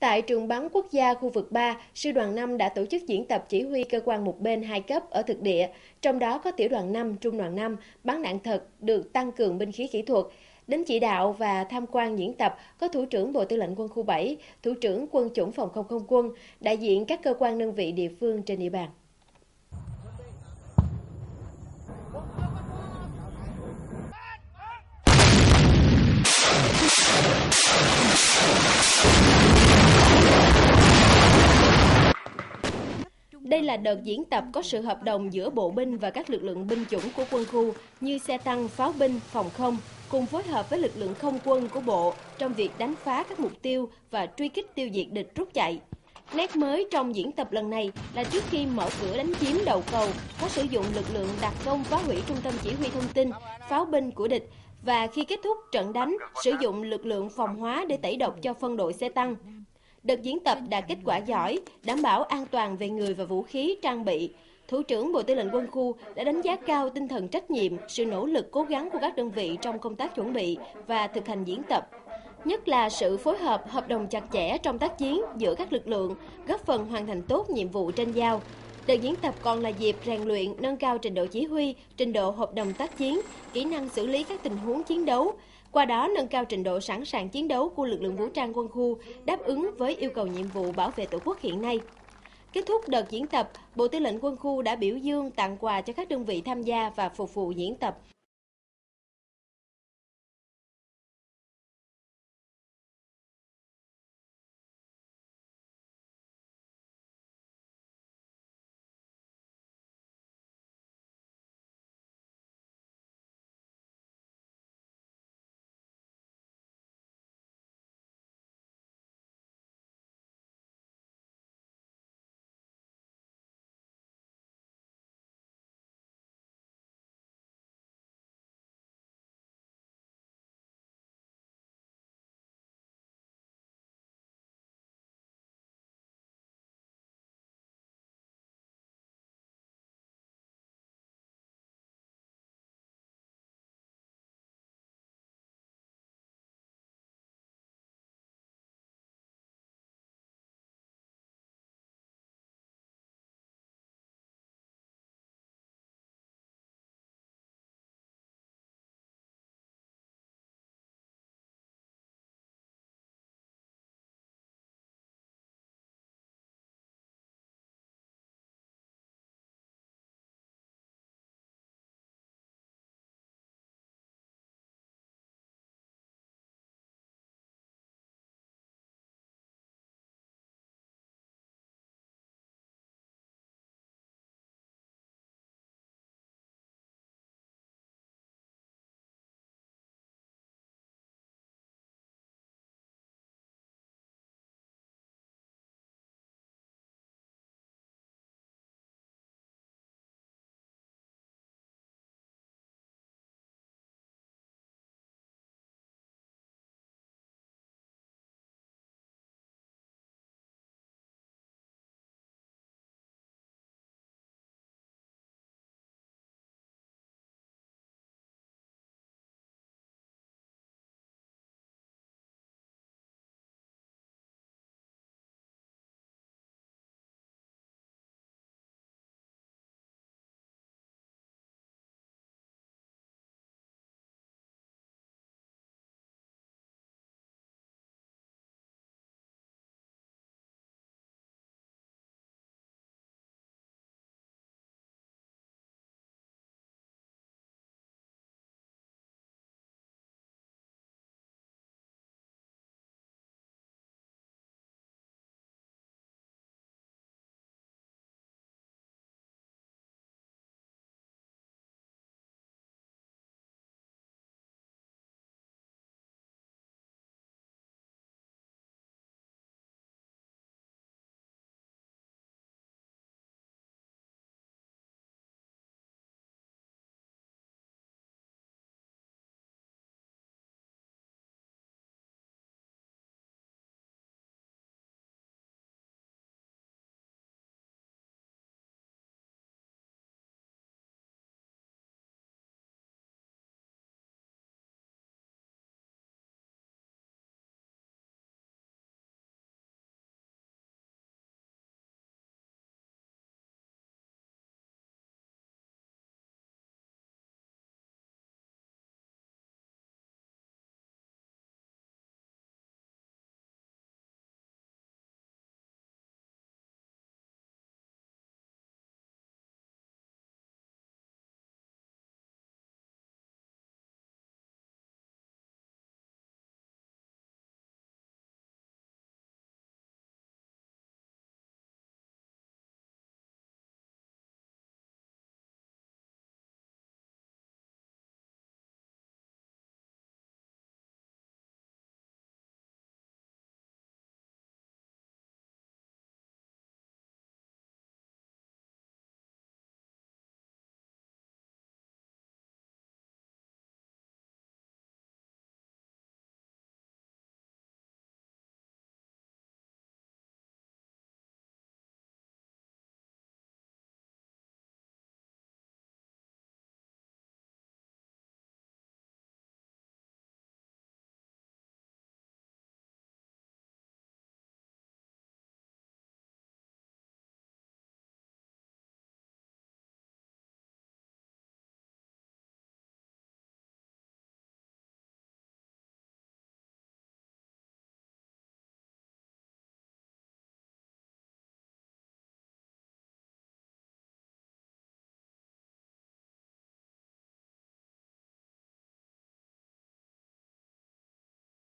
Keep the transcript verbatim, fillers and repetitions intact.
Tại trường bắn quốc gia khu vực ba, Sư đoàn năm đã tổ chức diễn tập chỉ huy cơ quan một bên hai cấp ở thực địa, trong đó có tiểu đoàn năm, trung đoàn năm, bắn đạn thật được tăng cường binh khí kỹ thuật. Đến chỉ đạo và tham quan diễn tập có Thủ trưởng Bộ Tư lệnh Quân khu bảy, Thủ trưởng Quân chủng Phòng không không quân, đại diện các cơ quan đơn vị địa phương trên địa bàn. Đây là đợt diễn tập có sự hợp đồng giữa bộ binh và các lực lượng binh chủng của quân khu như xe tăng, pháo binh, phòng không, cùng phối hợp với lực lượng không quân của bộ trong việc đánh phá các mục tiêu và truy kích tiêu diệt địch rút chạy. Nét mới trong diễn tập lần này là trước khi mở cửa đánh chiếm đầu cầu, có sử dụng lực lượng đặc công phá hủy trung tâm chỉ huy thông tin, pháo binh của địch, và khi kết thúc trận đánh, sử dụng lực lượng phòng hóa để tẩy độc cho phân đội xe tăng. Đợt diễn tập đạt kết quả giỏi, đảm bảo an toàn về người và vũ khí, trang bị. Thủ trưởng Bộ Tư lệnh Quân khu đã đánh giá cao tinh thần trách nhiệm, sự nỗ lực cố gắng của các đơn vị trong công tác chuẩn bị và thực hành diễn tập. Nhất là sự phối hợp, hợp đồng chặt chẽ trong tác chiến giữa các lực lượng, góp phần hoàn thành tốt nhiệm vụ trên giao. Đợt diễn tập còn là dịp rèn luyện, nâng cao trình độ chỉ huy, trình độ hợp đồng tác chiến, kỹ năng xử lý các tình huống chiến đấu. Qua đó nâng cao trình độ sẵn sàng chiến đấu của lực lượng vũ trang quân khu, đáp ứng với yêu cầu nhiệm vụ bảo vệ Tổ quốc hiện nay. Kết thúc đợt diễn tập, Bộ Tư lệnh Quân khu đã biểu dương tặng quà cho các đơn vị tham gia và phục vụ diễn tập.